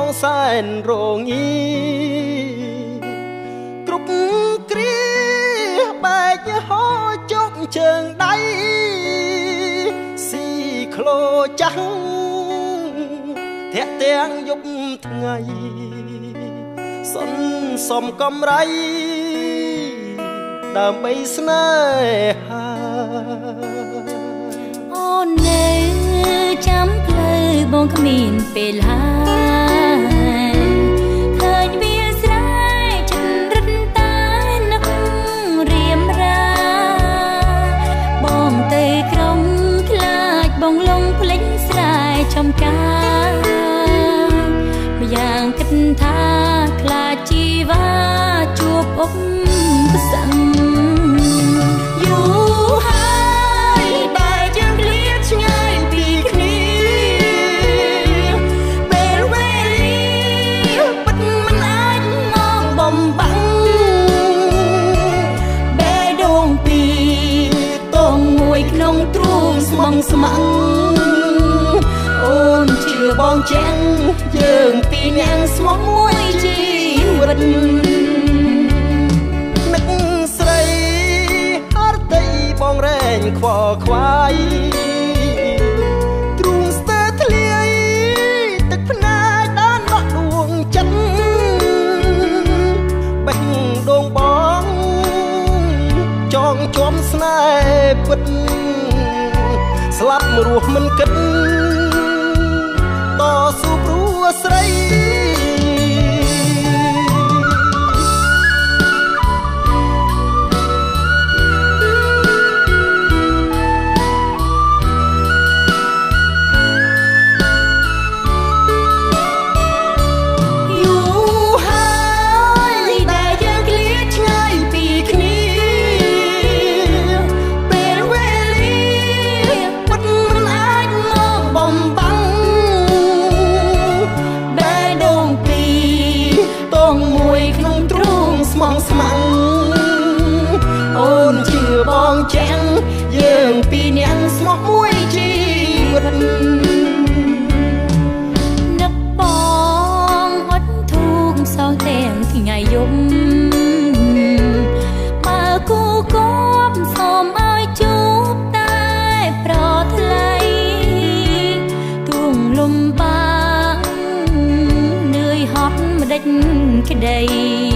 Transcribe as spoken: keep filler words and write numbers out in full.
សែនរងាគ្រប់គ្រាបែកហោចុកជើងដៃស៊ីក្លោចាស់ធាក់ទាំងយប់ថ្ងៃសុនសំកំไรដើម្បីស្នេហាអូននៅចាំផ្លូវបងគ្មានពេលហើយឃើញវាស្រែចិនរិនតែនឹករៀមរាបងទៅក្រុងខ្លាចបងលងភ្លេចស្រែចំការម្យ៉ាងគិតថាខ្លាចជីវ៉ាជួបអុកសង្ឃយូរហើយដែលយើងឃ្លាតឆ្ងាយពីគ្នាពេលវេលាពិតមិនអាចមកបំបាំងបេះដូងពីរតងមួយក្នុងទ្រូងស្មងស្មាំងអូនជឿបងចឹងយើងពីរនាក់ស្មោះមួយជីវិតបងរែងខ្វល់ខ្វាយទ្រូងស្ទើរធ្លាយទឹកភ្នែកដានដក់ដួងចិត្តបេះដូងបងចងជាប់ស្នេហ៍ពិតស្លាប់រស់មិនគិតតស៊ូព្រោះស្រីចាំយើងពីរនាក់ស្មោះមួយជីវិតនឹកបងអត់ធូរសងទាំងថ្ងៃយប់បើគូគប់សូមឲ្យជួបតែប្រថ្លៃទួងលំបាកនឿយហត់ម្ដេចក្ដី